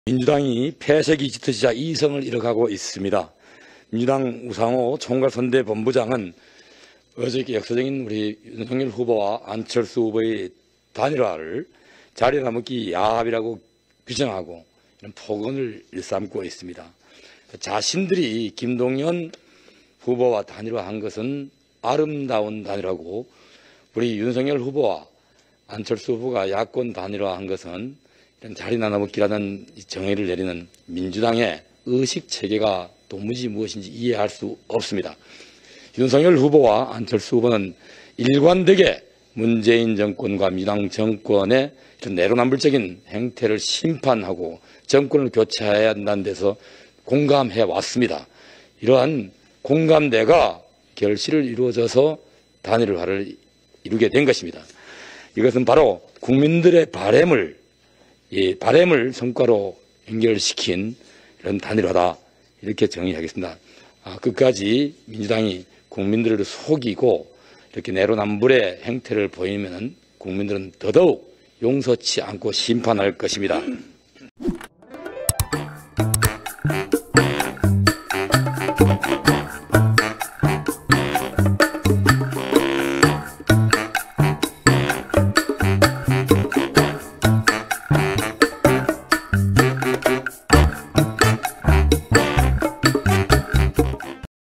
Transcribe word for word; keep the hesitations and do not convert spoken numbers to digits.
민주당이 폐쇄기 짙으시자 이성을 잃어가고 있습니다. 민주당 우상호 총괄선대본부장은 어저께 역사적인 우리 윤석열 후보와 안철수 후보의 단일화를 자리나 먹기 야합이라고 규정하고 이런 폭언을 일삼고 있습니다. 자신들이 김동연 후보와 단일화한 것은 아름다운 단일화고 우리 윤석열 후보와 안철수 후보가 야권 단일화한 것은 이런 자리 나눠먹기라는 정의를 내리는 민주당의 의식체계가 도무지 무엇인지 이해할 수 없습니다. 윤석열 후보와 안철수 후보는 일관되게 문재인 정권과 민주당 정권의 이런 내로남불적인 행태를 심판하고 정권을 교체해야 한다는 데서 공감해 왔습니다. 이러한 공감대가 결실을 이루어져서 단일화를 이루게 된 것입니다. 이것은 바로 국민들의 바램을 이 바램을 성과로 연결시킨 이런 단일화다 이렇게 정의하겠습니다. 아, 끝까지 민주당이 국민들을 속이고 이렇게 내로남불의 행태를 보이면 국민들은 더더욱 용서치 않고 심판할 것입니다.